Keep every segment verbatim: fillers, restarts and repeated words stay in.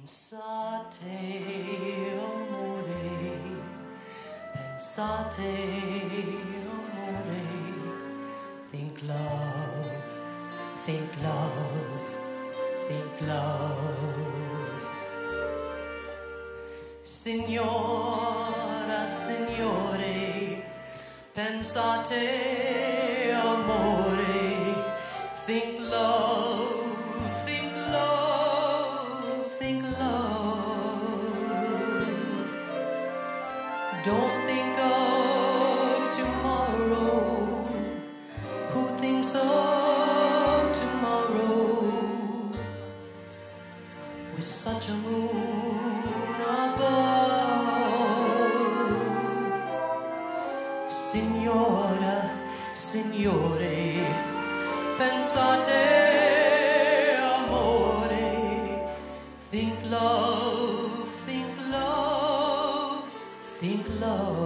Pensate amore, pensate amore, think love, think love, think love. Signora, signore, pensate amore, think love. Don't think of tomorrow. Who thinks of tomorrow? With such a moon above. Signora, signore, pensate amore, think love, think love, think love.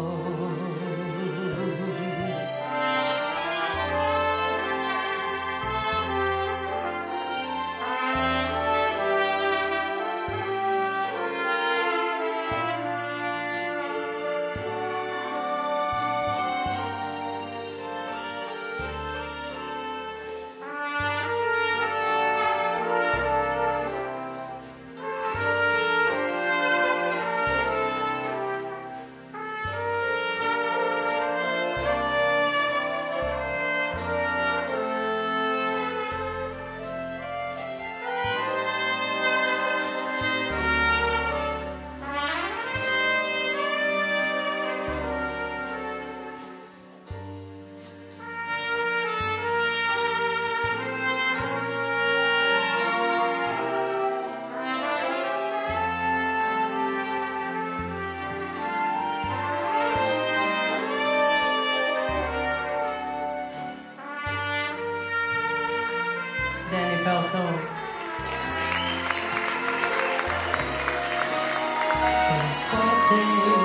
Daniel Falcone. Pensate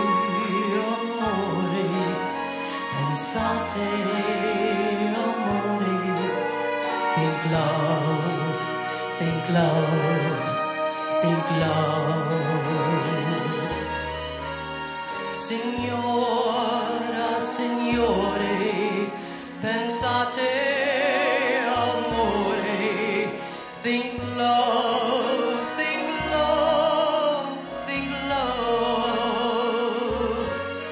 amore, pensate amore, think love, think love, think love. Signora, signore, pensate think love, think love, think love.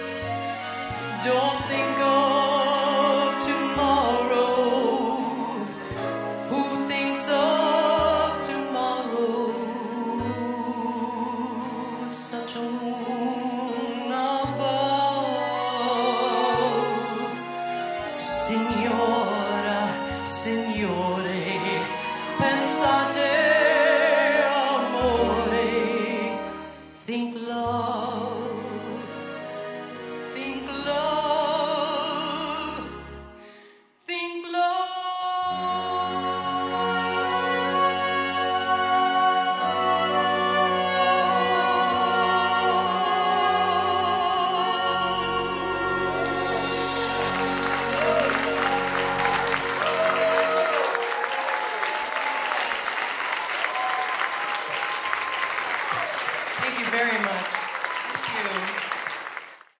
Don't think of tomorrow. Who thinks of tomorrow? Such a moon above. Signora, signore, pensate amore, think love, think love, think love. Thank you very much. Thank you.